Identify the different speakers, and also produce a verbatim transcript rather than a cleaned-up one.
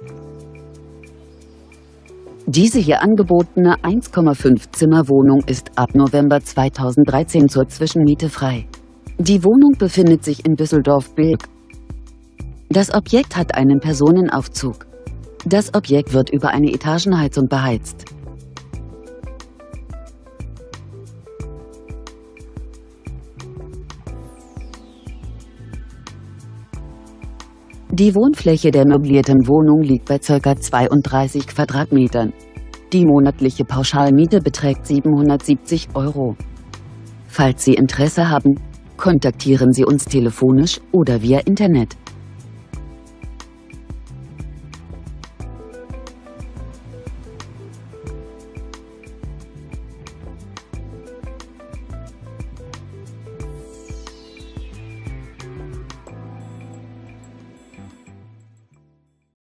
Speaker 1: Diese hier angebotene eins Komma fünf Zimmer Wohnung ist ab November zweitausenddreizehn zur Zwischenmiete frei. Die Wohnung befindet sich in Düsseldorf-Bilk. Das Objekt hat einen Personenaufzug. Das Objekt wird über eine Etagenheizung beheizt. Die Wohnfläche der möblierten Wohnung liegt bei ca. zweiunddreißig Quadratmetern. Die monatliche Pauschalmiete beträgt siebenhundertsiebzig Euro. Falls Sie Interesse haben, kontaktieren Sie uns telefonisch oder via Internet.